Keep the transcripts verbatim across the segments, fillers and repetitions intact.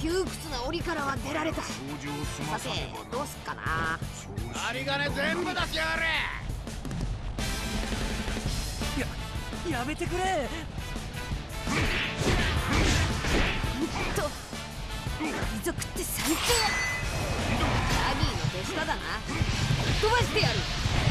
窮屈な檻からは出られた。さてどうすっかな。 有り金全部出しやがれ。 ややめてくれ。 うっと海賊って最低。アギーの手下だな。飛ばしてやる。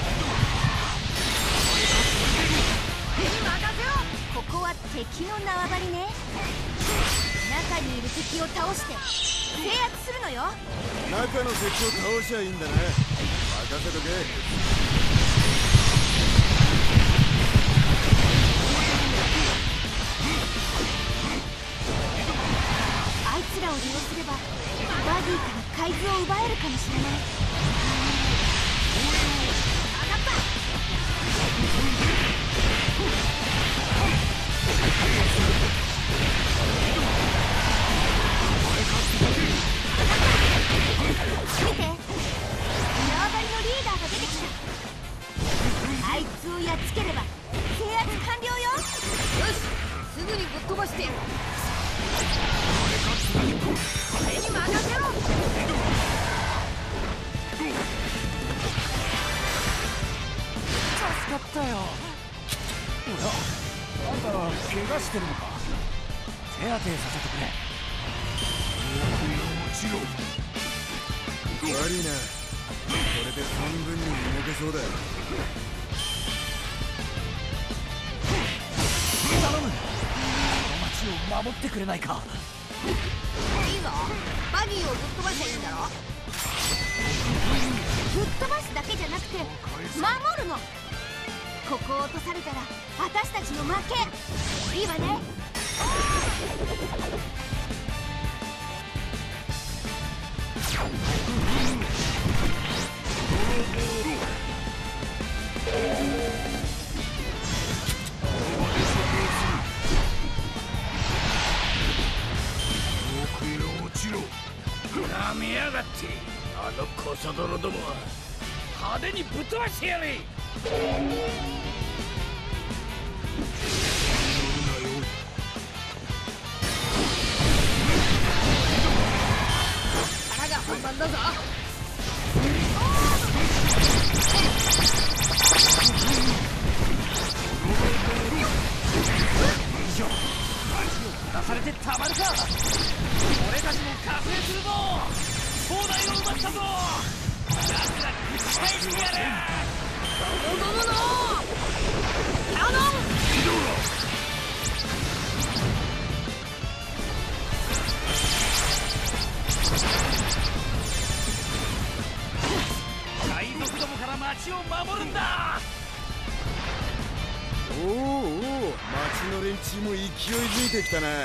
手に任せろ。ここは敵の縄張りね。中にいる敵を倒して制圧するのよ。 中の敵を倒しゃいいんだな。任せとけ。 あいつらを利用すればバディから海図を奪えるかもしれない。上がった。見て、縄張りのリーダーが出てきた。あいつをやっつければ制圧完了よ。よし、すぐにぶっ飛ばしてやる。手に任せろ。 助かったよ。おや、あんた怪我してるのか。手当てさせてくれ。 悪いな、これで半分に動けそうだ。 頼む、この町を守ってくれないか。 いいぞ、バギーをぶっ飛ばしちゃいいんだろ。ぶっ飛ばすだけじゃなくて守るの。ここを落とされたら私たちの負け。いいわね。 なめやがって、あのコソ泥どもは。派手にぶっ飛ばしてやれ。 腹が本番だぞ。 出されてたまるか。俺たちも加勢するぞ。砲台を奪ったぞ。奴ら撃ち返してやれ。 ドドドドドキャノン。 海賊どもから町を守るんだ。 おおおお、町の連中も勢いづいてきたな。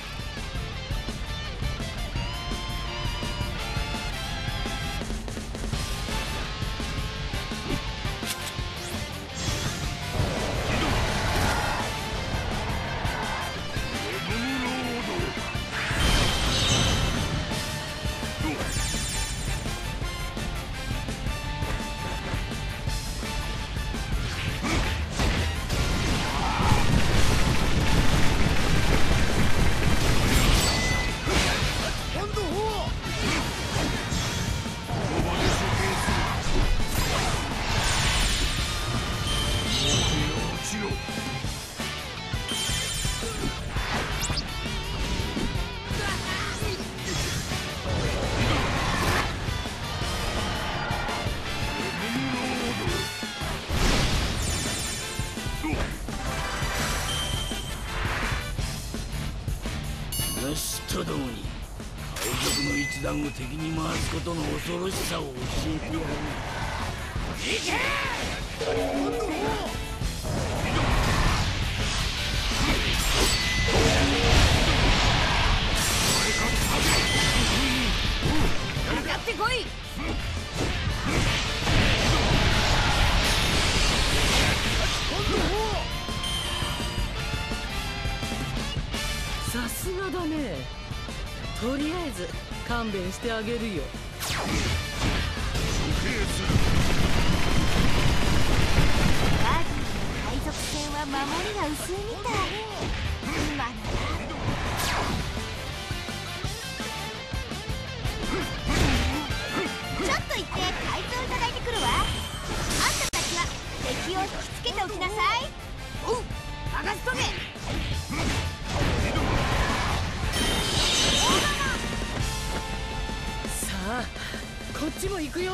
人どもに海賊の一団を敵に回すことの恐ろしさを教えてやる。行け！ かかってこい！ さすがだね。とりあえず勘弁してあげるよ。 バディの海賊船は守りが薄いみたい。今ならこっちも行くよ。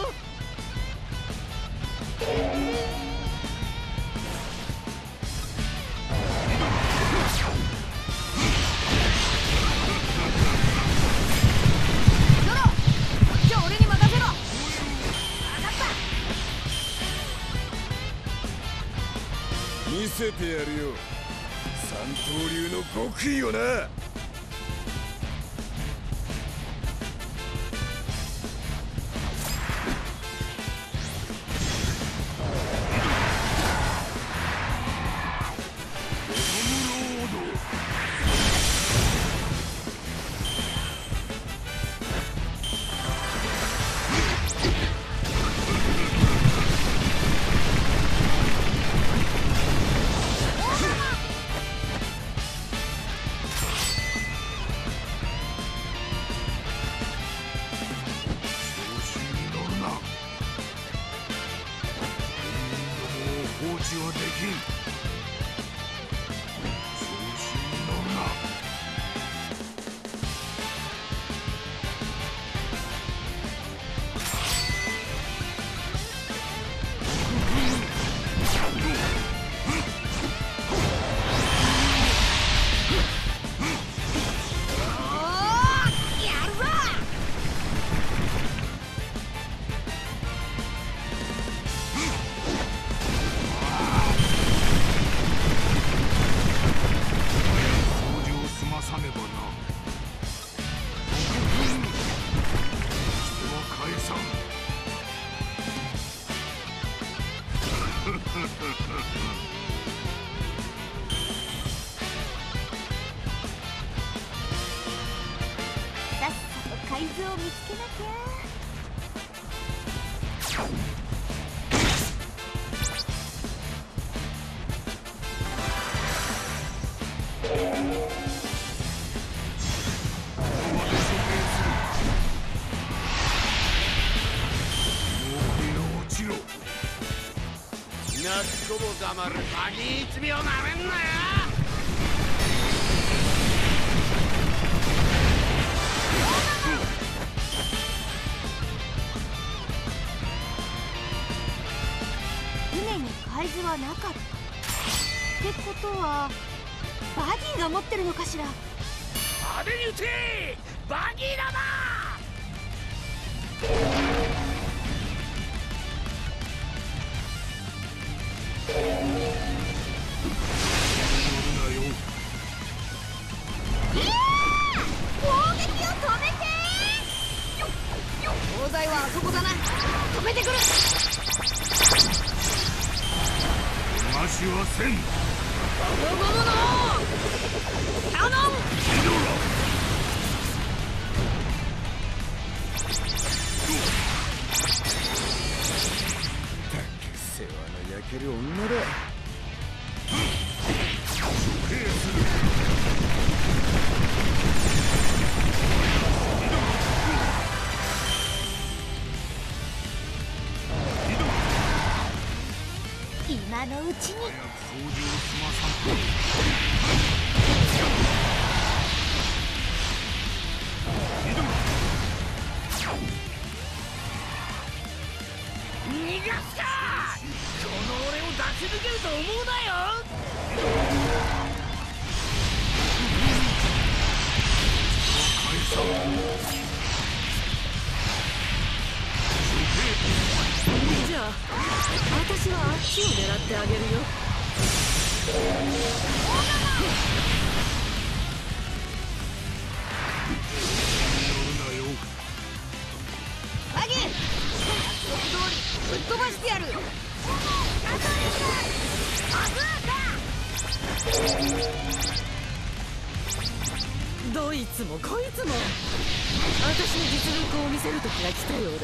じゃあ俺に任せろ。 見せてやるよ、三刀流の極意をな。 海図を見つけなきゃ。 なっこも黙るバギー一秒なめんなよ。 船に海図はなかったってことはバギーが持ってるのかしら。 派手に撃てバギーだな。 砲台はあそこだな。止めてくる。 わしはせん。 ゴムゴムのキャノン。 世話の焼ける女だ。 処刑する。 今のうちに。 逃がすか。この俺を出し抜けると思うなよ。 じゃあ私はあっちを狙ってあげるよ。 バギー、約束通りぶっ飛ばしてやる。 どいつもこいつも私の実力を見せる時が来たようだ。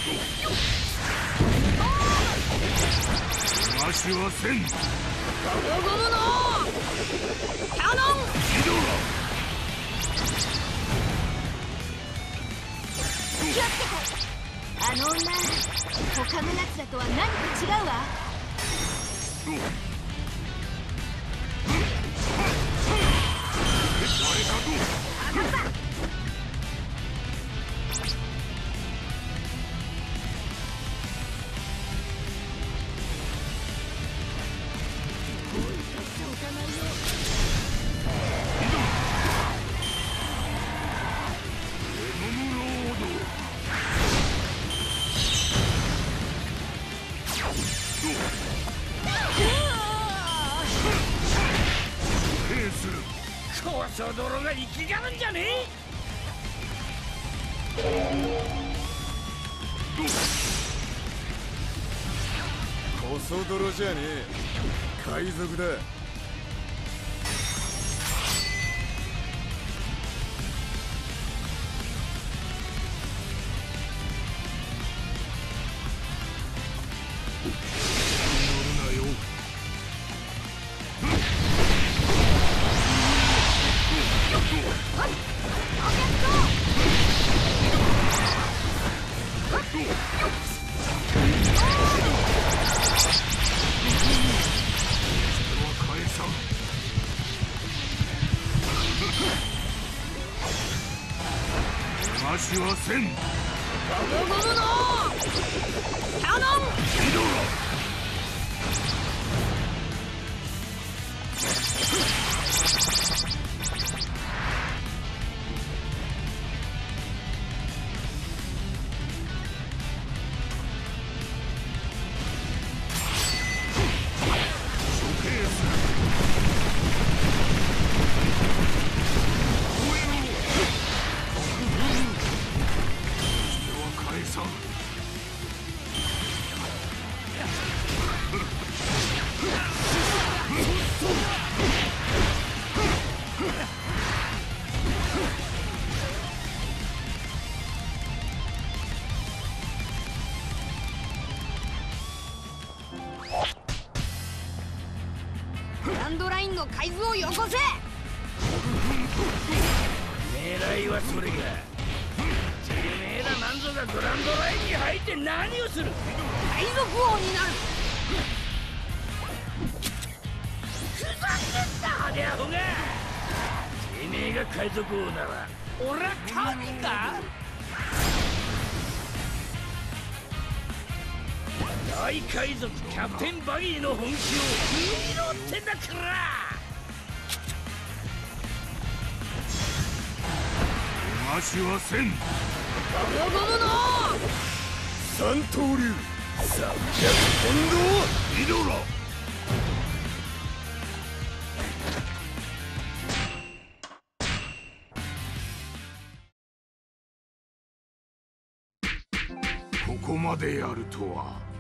わしはせん。 ゴムゴムのキャノン。気をつけて。あの女他のやつらとは何か違うわ。 コソ泥が生きがるんじゃねえ。 コソ泥じゃねえ、海賊だ。 しはせん。ゴムゴムのキャノン。ヒドラ。 ランドラインの海図をよこせ。 狙いはそれが。てめえらなんぞがグランドラインに入って何をする。 海賊王になる。 ふざけんなアゲアホが。てめえが海賊王なら俺は神か。大海賊キャプテンバギーの本気を見ろってんだから。逃がしはせん。ゴムゴムの三刀流三百本堂。 ヒドラ。ここまでやるとは。